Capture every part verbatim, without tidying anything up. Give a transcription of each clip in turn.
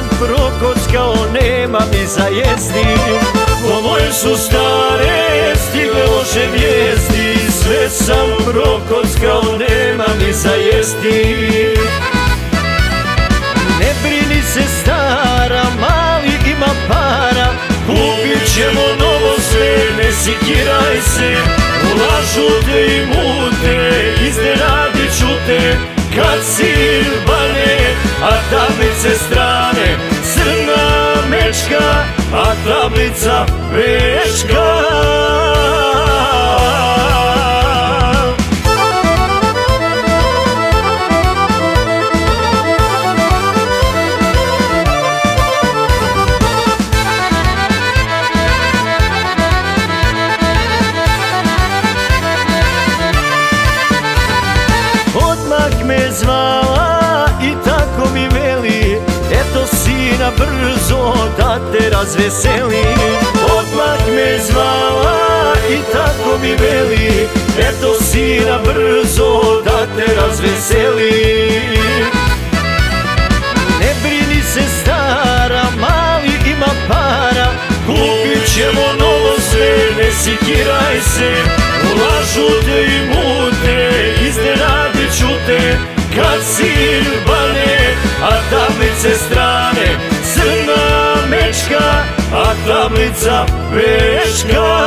sam prokockao, nema mi za jesti. Po moje su stare stigle loše vijesti, sve sam prokockao, nema mi za jesti. Ne brini se stara, mali ima para, kupit ćemo novo sve, ne sikiraj se. Ulažu te i mute, iznenadit ću te kad sir bane, a tablice strane, crna mečka, a tablica veška. Odmah me zvala i tako mi veli, eto sina brzo da te razveseli. Odmah me zvala i tako mi veli, eto sina brzo da te razveseli. Ne brini se stara, mali ima para, kupit ćemo novo sve, ne sikiraj se. Ulažu te i mute, iznenadit ću te kad sir bane, a tablice strane, crna mečka, a tablica veška.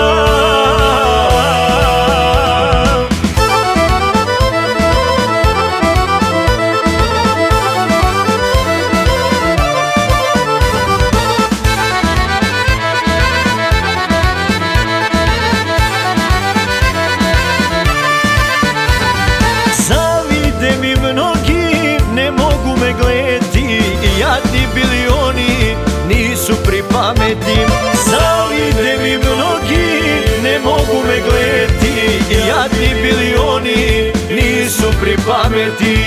Zavide mi mnogi, ne mogu me gledati, jadni bili oni, nisu pri pameti. Zavide mi mnogi, ne mogu me gledati, jadni bili oni, nisu pri pameti.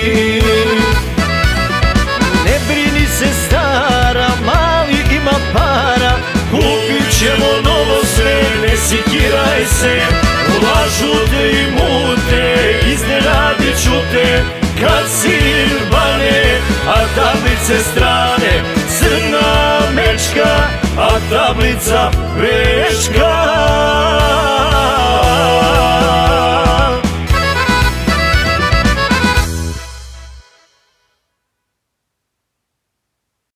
Ne brini se stara, mali ima para, kupit ćemo novo sve, ne sikiraj se. Ulažu te i mute, iznenadit ću te kad sir bane, a tablice strane, crna mečka, a tablica veška.